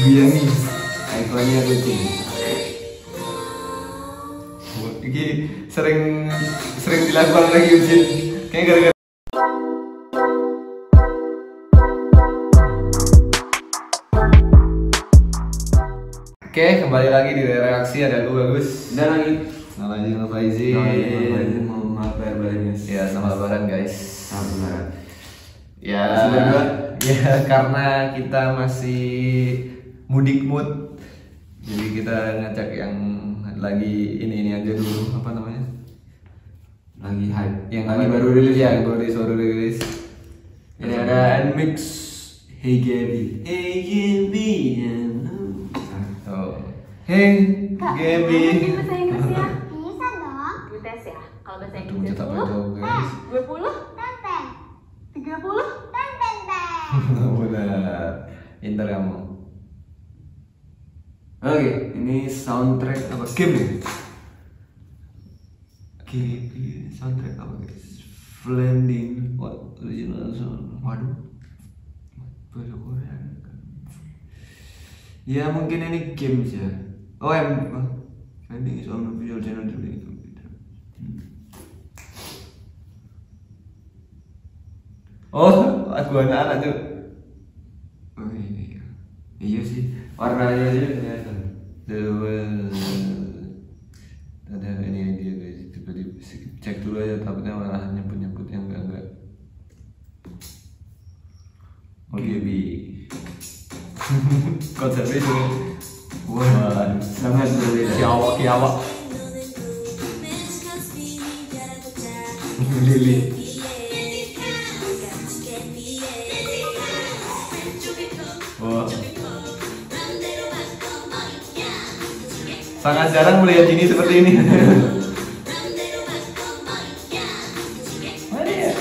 Iya nih, ikonnya kucing. Ini sering dilakukan lagi Eugene. Kayaknya gara-gara. Oke, kembali lagi di reaksi ada gue Bagus Dan lagi Nalajin Faizin. Ya, selamat lebaran guys. Selamat lebaran. Ya, karena kita masih mudik mood, jadi kita ngajak yang lagi ini aja dulu, apa namanya? Lagi hype. Yang lagi baru rilis ya, yang baru rilis. Ini ada Nmix. Hey Gaby. Hey Gaby. Oh. Hey Gaby. Bahasa Inggris ya? Bisa dong. Gue tes ya. Kalau bahasa Inggris 10, 20, tenten. 30, tenten. Benar. Pintar kamu. Oke, ini soundtrack apa game ya? Gaby, soundtrack apa guys? Blending. What original song? Waduh. Bahasa Korea. Ya mungkin ini games ya. Oh, Blending is on the visual channel di computer. Oh, lagu anak-anak tuh. Oh iya. Iya sih. Warnanya aja kelihatan. Ada ini dia guys, tiba-tiba cek dulu aja, takutnya malah nyebut yang enggak. Oh Gaby. Konsepnya itu. Wah, sangat berbeda. Kiawak. Lili. Wah. Sangat jarang melihat ini seperti ini. Mana ya?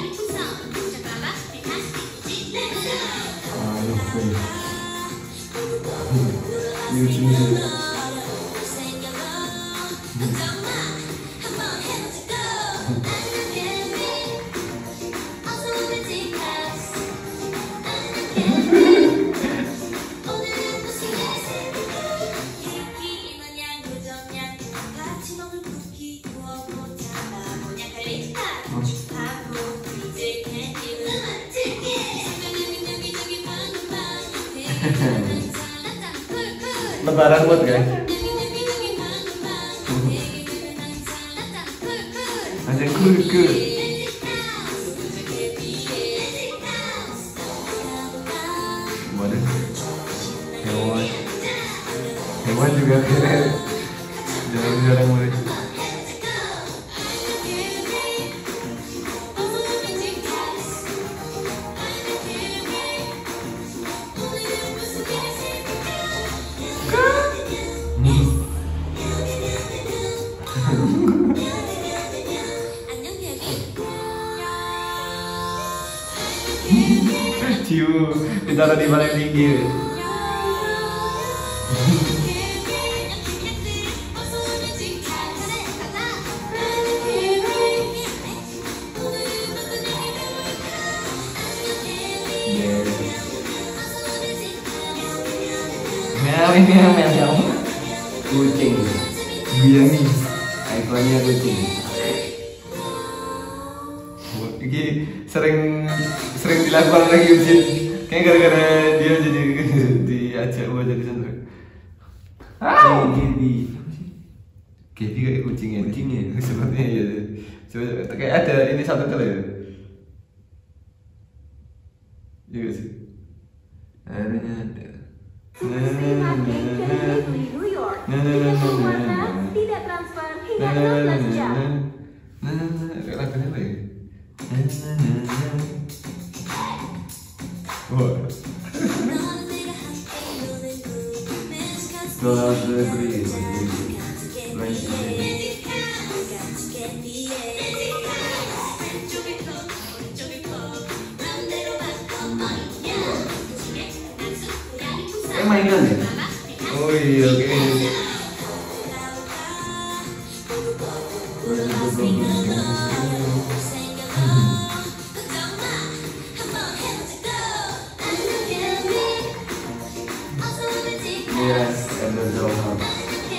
Lebaran buat guys. Ada kul. Waduh. Hewan juga keren. Jarang murid. Ciu, ditaruh di paling tinggi. Meow. Kucing. Iya nih. Ikonnya kucing. Ini sering dilakukan lagi Eugene. Kayaknya gara-gara dia jadi diajak buat jadi sandra. Oh, Gaby. Gaby kayak kucingnya. Kucingnya. Sepertinya iya. Coba kayak ada ini satu kali ya. Iya sih. Ada. Terima kasih New York. Tidak transfer hingga 12 jam. Lagunya apa ya? Wah. God the breeze. Mainan ya? Oh iya, oke. Yes, and the Dollhouse.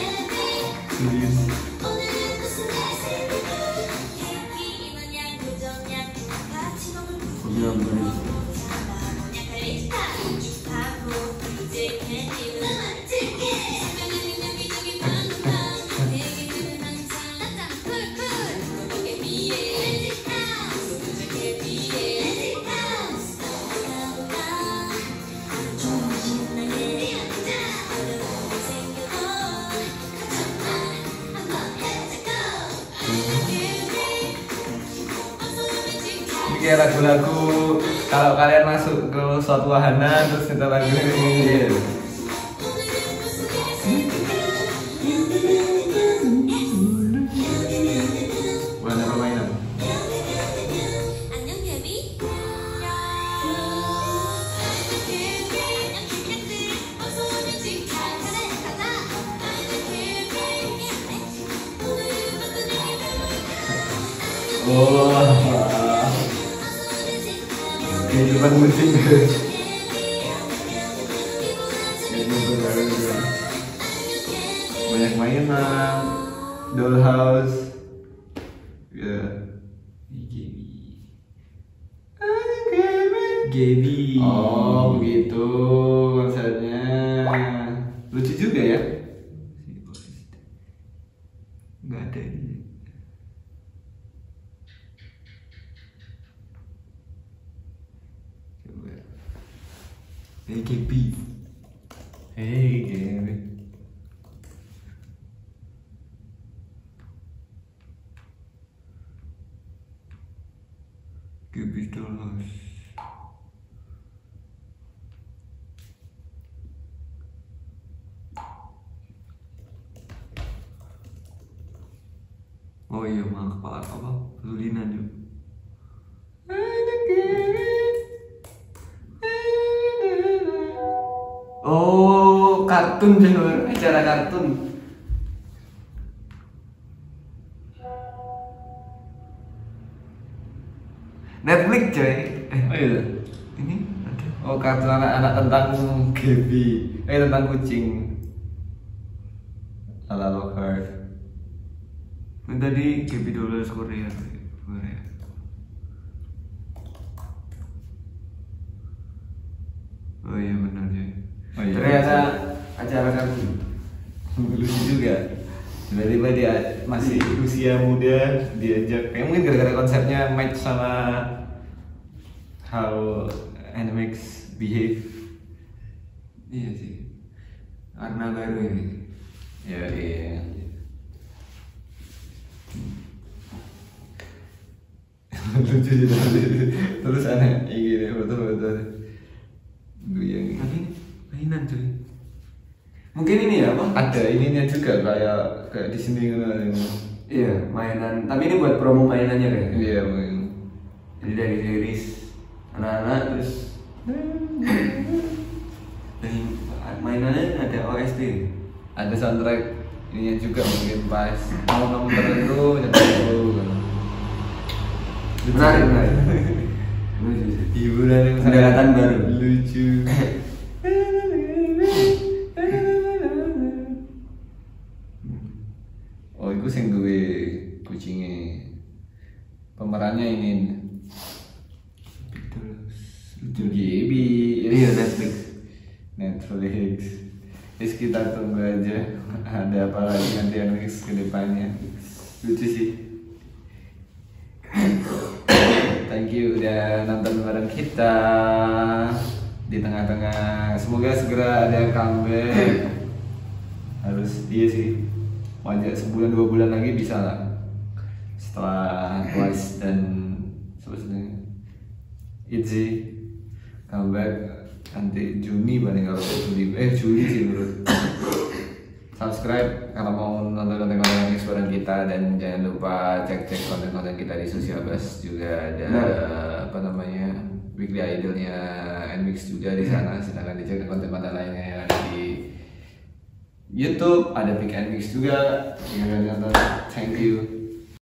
Kayak lagu-lagu kalau kalian masuk ke suatu wahana terus nyetel lagu ini. Wahana permainan. Oh. Kehidupan musik. Banyak mainan, Dollhouse, ya, Gaby. Oh begitu konsepnya, lucu juga ya. Nggak ada ini. Hey Gaby. Hey Gaby. Gaby Dollhouse. Oh iya, mah kepala apa? Lulina juga. Oh, kartun juga, acara kartun. Netflix coy. Oh iya. Ini ada. Oh kartun anak-anak tentang Gaby, tentang kucing. Ala Lockhart. Ini tadi Gaby Dollhouse Korea. Korea. Oh iya benar coy. Oh iya. Ternyata acara kartun. Lucu juga. Tiba-tiba dia masih usia muda diajak. Kayak mungkin gara-gara konsepnya match sama how animals behave. Iya sih. Karena baru ini. Ya iya. Lucu juga. Terus aneh gini betul-betul. Goyang. Tapi ini mainan cuy. Mungkin ini ya apa? Ada ininya juga kayak di sini kan. Iya mainan. Tapi ini buat promo mainannya kayak. Iya mungkin. Jadi dari series anak-anak terus dan mainannya ada OST. Ada soundtrack ininya juga mungkin pas mau tertentu nyetel. Menarik menarik. Lucu sih. Hiburan yang Pendekatan baru. lucu. Oh, itu sing duwe kucingnya. Pemerannya ini lucu Gaby. Iya Netflix. Netflix. Terus kita tunggu aja ada apa lagi nanti Netflix ke depannya. Lucu sih. Thank you udah nonton bareng kita di tengah-tengah. Semoga segera ada comeback. Harus dia sih. Wajar sebulan 2 bulan lagi bisa lah. Setelah Twice dan sebagainya. Itzy comeback nanti Juni paling kalau Juli sih menurut. Subscribe kalau mau nonton konten-konten bareng kita dan jangan lupa cek konten-konten kita di Sosial Bus juga ada apa namanya Weekly Idolnya NMIX juga di sana. Silakan dicek konten-konten lainnya yang ada di YouTube, ada Pick NMIX juga. Jangan nonton. Thank you.